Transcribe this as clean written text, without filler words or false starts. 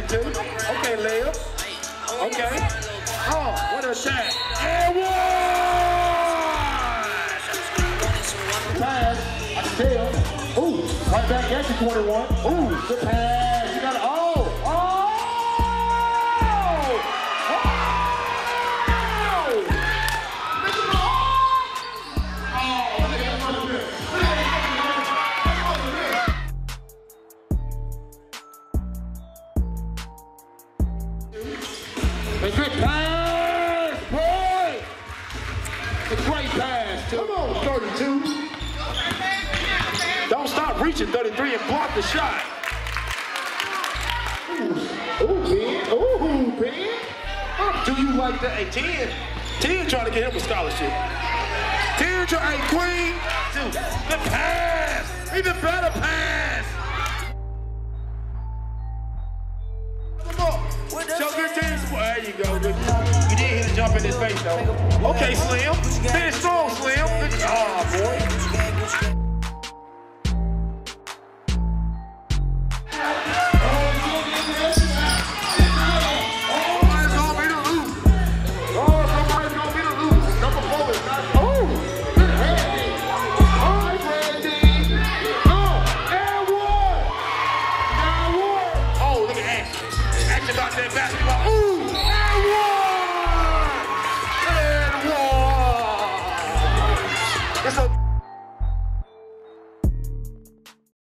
too. Okay, layup. Okay. Oh, what a attack. And one! Pass. I can tell. Ooh, right back at you, 21. Ooh, good pass. You got it. Oh! A good pass, boy! A great pass. Come on, 32. Don't stop reaching 33 and block the shot. Ooh, Ben. Ooh, Ben. Do you like that? Hey, 10 trying to get him a scholarship. 10 trying, hey, Queen. Dude, the pass. Even better pass. Show good team support. There you go. Good. You didn't hit a jump in his face, though. Okay, Slim. Finish strong, Slim. Good job, boy. Basketball.